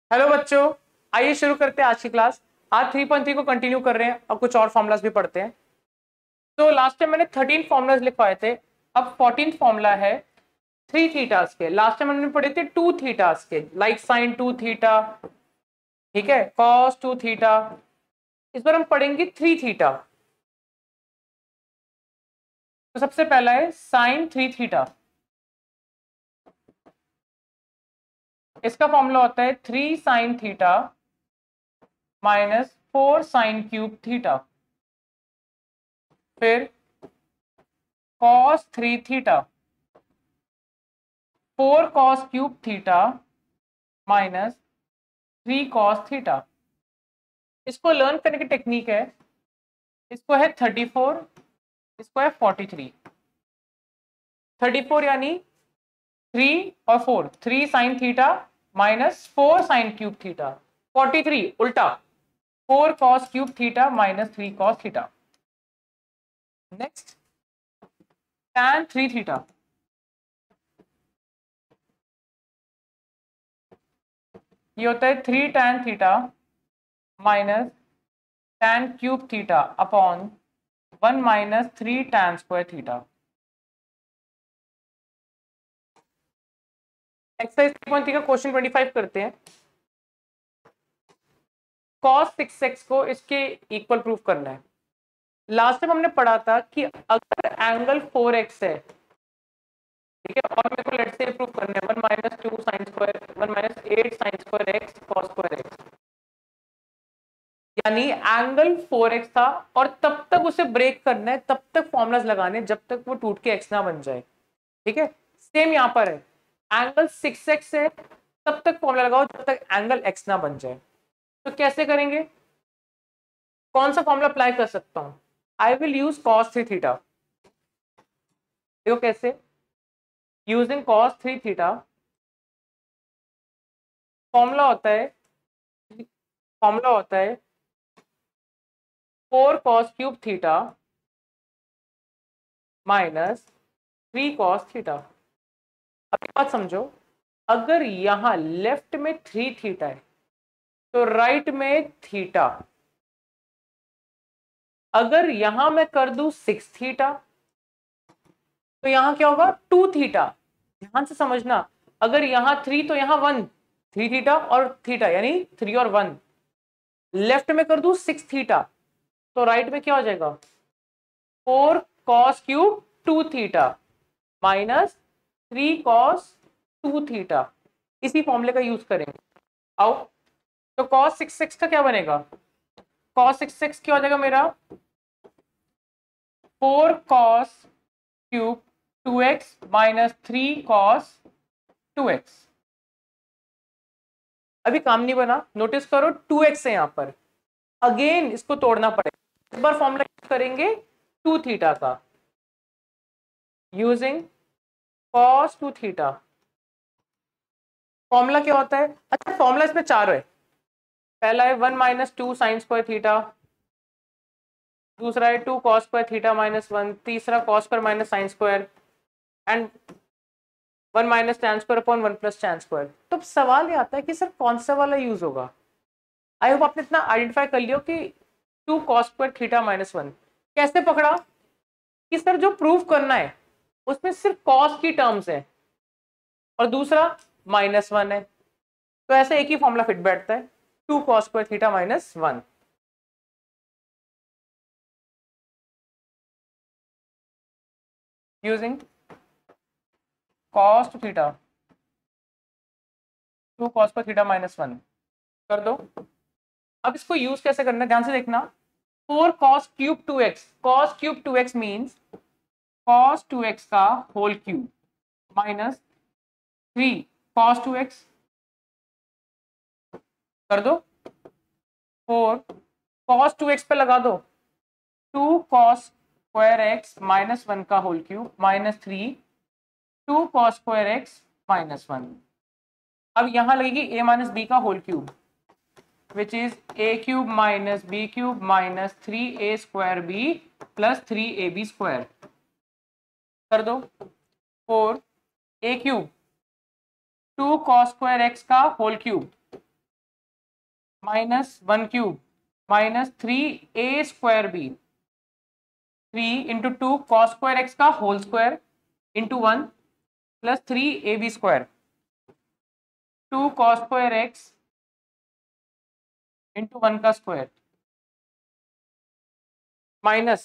Hello बच्चों, आइए शुरू करते हैं आज की क्लास। आज 3.3 को कंटिन्यू कर रहे हैं और कुछ और फॉर्मूलाज भी पढ़ते हैं। तो लास्ट टाइम मैंने 13 फॉर्मूलाज लिखवाए थे। अब 14th फॉर्मूला है 3 थीटास के। लास्ट टाइम हमने पढ़े थे 2 थीटास के, लाइक साइन 2 थीटा, ठीक है, कॉस 2 थीटा। इस बार हम पढ़ेंगे 3 थीटा। तो सबसे पहला है साइन 3 थीटा। इसका फॉर्मूला होता है 3 sine theta minus 4 sine cube theta. फिर cos 3 theta, 4 cos cube theta minus 3 cos theta. इसको लर्न करने की टेक्निक है, इसको है 34, इसको है 43। 34 यानी 3 और 4, 3 sine theta minus 4 sine cube theta. 43 उल्टा, 4 cos cube theta minus 3 cos theta. Next tan 3 theta. ये होता है 3 tan theta minus tan cube theta upon 1 minus 3 tan square theta. Exercise 3.3 का क्वेश्चन 25 करते हैं। cos 6x को इसके इक्वल प्रूफ करना है। लास्ट टाइम हमने पढ़ा था कि अगर एंगल 4x है, ठीक है, और मेरे को लेट से प्रूफ करना है 1 minus 2 sine square 1 minus 8 sine square x cos square x, यानी एंगल 4x था और तब तक उसे ब्रेक करना है, तब तक फॉर्मुलाज लगाने जब तक वो टूट के x ना बन जाए। ठीक है, सेम यहां पर है, एंगल 6x है, तब तक फॉर्मुला लगाओ जब तक एंगल x ना बन जाए। तो कैसे करेंगे, कौन सा फॉर्मूला अप्लाई कर सकता हूं? I will use cos 3 theta. देखो कैसे, यूजिंग कॉस 3 थीटा फॉर्मूला होता है, फॉर्मूला होता है 4 cos cube theta minus 3 cos theta. अब एक बात समझो, अगर यहां लेफ्ट में 3 थीटा है तो राइट में थीटा, अगर यहां मैं कर दूं 6 थीटा तो यहां क्या होगा 2 थीटा। ध्यान से समझना, अगर यहां 3 तो यहां 1, 3 थीटा और थीटा यानी 3 और 1। लेफ्ट में कर दूं 6 थीटा तो राइट में क्या हो जाएगा 4 cos cube 2 theta minus 3 cos 2 theta. इसी फॉर्मूले का यूज करेंगे। आओ, तो कॉस 6x का क्या बनेगा, कॉस 6x क्या हो जाएगा मेरा 4 cos cube 2x minus 3 cos 2x। अभी काम नहीं बना, नोटिस करो 2x है यहां पर, अगेन इसको तोड़ना पड़ेगा। इस बार फॉर्मूला यूज करेंगे 2 थीटा का, यूजिंग कॉस 2 थीटा। फॉर्मूला क्या होता है, अच्छा फॉर्मूला इसमें चार है। पहला है 1 माइनस 2 साइन स्क्वायर थीटा, दूसरा है 2 कॉस स्क्वायर थीटा माइनस 1, तीसरा cos square minus sine square and 1 minus tan square upon 1 plus tan square. तो अब सवाल ये आता है कि सर कौन सा वाला यूज होगा। आई होप आपने इतना आइडेंटिफाई कर लिया कि 2 कॉस स्क्वायर थीटा माइनस 1 कैसे पकड़ा कि सर जो प्रूफ करना है उसमें सिर्फ कॉस की टर्म्स है और दूसरा माइनस 1 है, तो ऐसे एक ही फॉर्मूला फिट बैठता है 2 cos square theta minus 1। Using cos theta 2 cos square theta minus 1 कर दो। अब इसको यूज कैसे करना है ध्यान से देखना, 4 cos cube 2x, cos cube 2x means cos 2x का whole cube minus 3 cos 2x कर दो। 4 cos 2x पे लगा दो 2 cos स्क्वायर x माइनस 1 का whole cube minus 3 2 cos square x minus 1। अब यहां लगेगी a माइनस बी का whole cube which is a cube minus b cube minus 3a square b plus 3ab square कर दो। 4 a cube 2 cos square x का whole cube -1³ minus 3a²b, 3 into 2 cos square x का whole square into 1 plus 3ab², 2 cos square x into 1 का square minus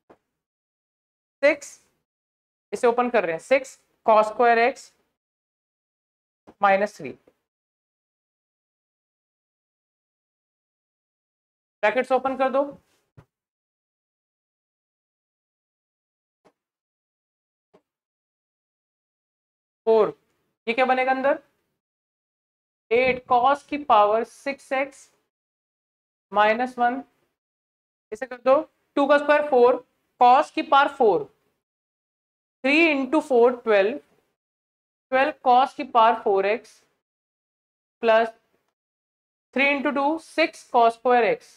6, इसे open कर रहे हैं, 6 cos square x minus 3, brackets open कर दो, 4, ये क्या बनेगा अंदर, 8 cos की पावर 6x माइनस 1, इसे कर दो, 2 का स्क्वायर 4, cos की पावर 4, 3 इंटू 4 12, 12 cos की power 4x plus 3 into 2 6 cos square x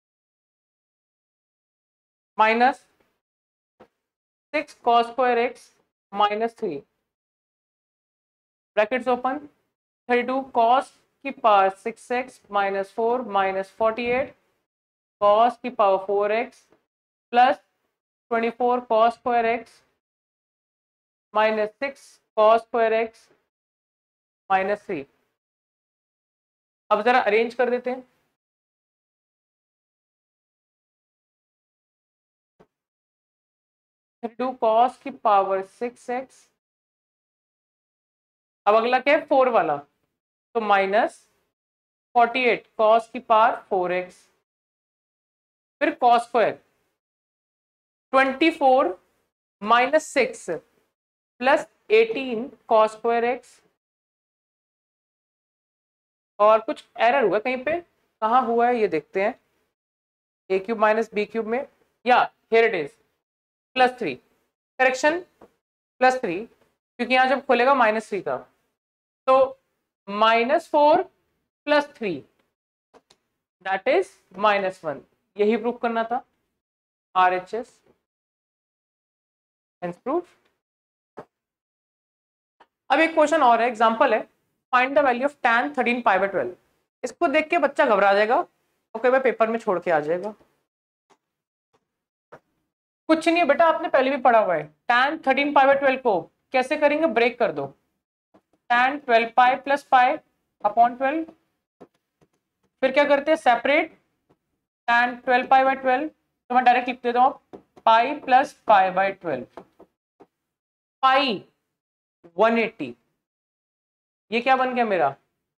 minus 6 cos square x minus 3, brackets open, 32 cos की power 6x minus 4 minus 48 cos की power 4x plus 24 cos square x minus 6 cos square x minus 3। अब जरा arrange कर देते हैं, to cos की power 6x, अब अगला क्या है 4 वाला, तो माइनस 48 cos की पावर 4x, फिर cos square 24 minus 6 plus 18 cos square x, और कुछ एरर हुआ कहीं पे, कहाँ हुआ है ये देखते हैं, a³ माइनस b³ में, या हियर इट इज +3, करेक्शन +3, क्योंकि यहाँ जब खोलेगा -3 था, तो -4 + 3 दैट इज -1, यही प्रूफ करना था, RHS हेंस प्रूफ। अब एक क्वेश्चन और है, एग्जांपल है, find the value of tan 13 π/12। इसको देख के बच्चा घबरा जाएगा और कई बार पेपर में छोड़ के आ जाएगा। कुछ नहीं है बेटा, आपने पहले भी पढ़ा हुआ है, tan 13 π/12 को कैसे करेंगे, ब्रेक कर दो, tan 12 π + π अपॉन 12, फिर क्या करते हैं सेपरेट, tan 12 π/12, तो मैं डायरेक्ट लिख देता हूँ पाई + π/12, पाई 180, ये क्या बन गया मेरा,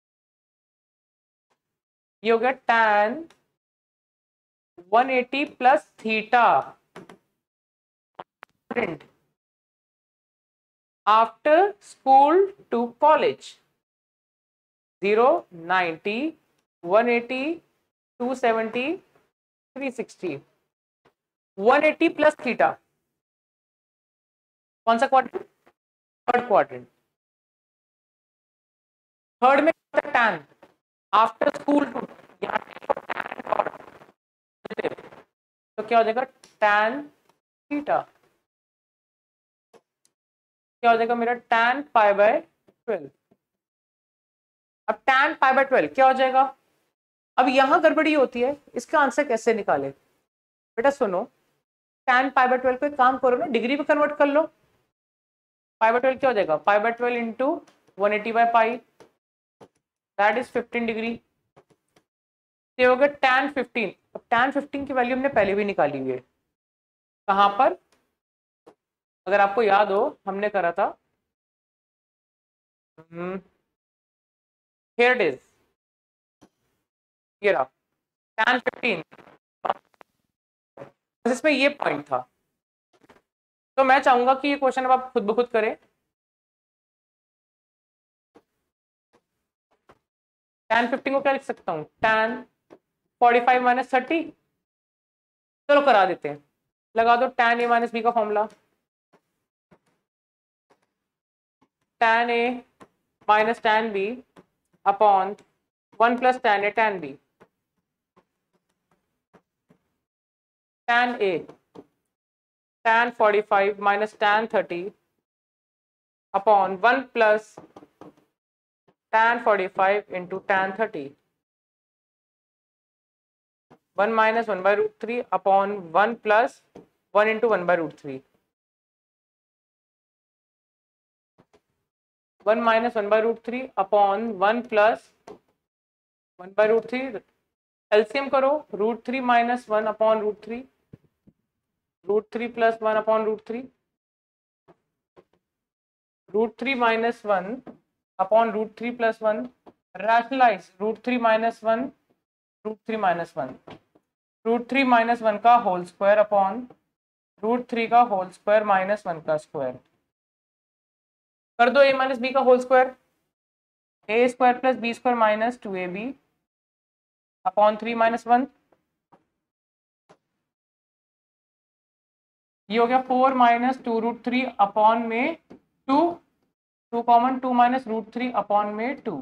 ये हो गया tan 180 + theta after school to college, 0 90 180 270 360, 180 + theta, कौन सा क्वाड्रेंट, थर्ड क्वाड्रेंट, थर्ड में tan आफ्टर स्कूल टू, तो क्या हो जाएगा tan थीटा, क्या हो जाएगा मेरा tan π/12। अब tan π/12 क्या हो जाएगा, अब यहां गड़बड़ी होती है, इसका आंसर कैसे निकाले, बेटा सुनो, tan π/12 को एक काम करो ना, डिग्री में कन्वर्ट कर लो, π/12 क्या हो जाएगा, π/12 इंटू 180/π, दैट इज 15 डिग्री, ये हो गया tan 15। अब tan 15 की वैल्यू हमने पहले भी निकाली हुई है, कहां पर, अगर आपको याद हो हमने करा था, here it is, ये रहा tan 15, बस इसमें ये पॉइंट था, तो मैं चाहूंगा कि ये क्वेश्चन अब आप खुद ब खुद करें, tan 15 को क्या लिख सकता हूँ, tan 45 - 30, चलो करा देते हैं, लगा दो tan a - b का फॉर्मूला, tan a - tan b upon 1 + tan a tan b, tan a tan 45 - tan 30 upon 1 + tan 45 into tan 30, 1 minus 1/√3 upon 1 plus 1 into 1/√3, 1 minus 1/√3 upon 1 plus 1/√3, LCM करो, √3 minus 1 upon √3, √3 plus 1 upon √3, √3 minus 1 upon √3 plus 1, rationalise √3 minus 1, √3 minus 1, √3 minus 1 का whole square upon √3 का whole square minus 1 का square, कर दो a minus B का whole square, A square plus B square minus 2ab upon 3 minus 1, ये हो गया 4 minus 2√3 upon में 2, 2 कॉमन, 2 माइनस √3 अपॉन में 2,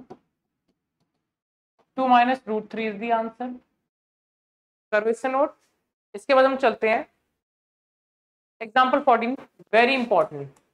2 माइनस √3 इज द आंसर। करो इससे नोट। इसके बाद हम चलते हैं एग्जाम्पल 14, वेरी इंपॉर्टेंट।